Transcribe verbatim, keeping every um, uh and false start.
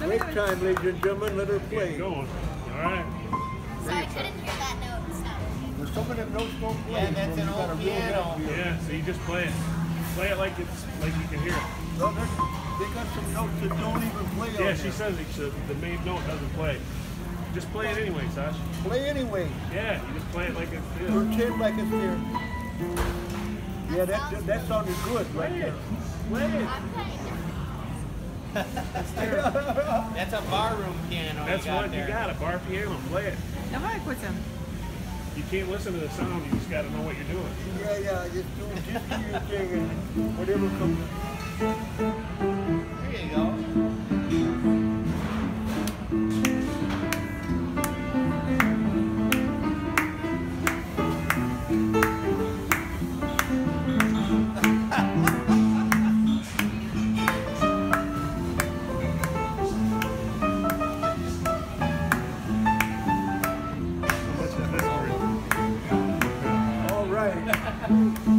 Break time, ladies and gentlemen. Let her play. Keep going. All right. So I couldn't hear that note. So. Well, some of them notes don't play. Yeah, that's an old piano. Yeah, so you just play it. Play it like it's like you can hear it. No, they got some notes that don't even play on Yeah, she there. says it, so the main note doesn't play. Just play it anyway, Sash. Play anyway. Yeah, you just play it like it's there. Pretend like it's there. Yeah, that that, that sounded good right Play it. there. Play it. I'm playing. That's a barroom piano. That's you got what there. you got, a bar piano. Play it. Давай, Котя. You can't listen to the sound, you just got to know what you're doing. Yeah, yeah, just do just do your thing and whatever comes. There you go. All right.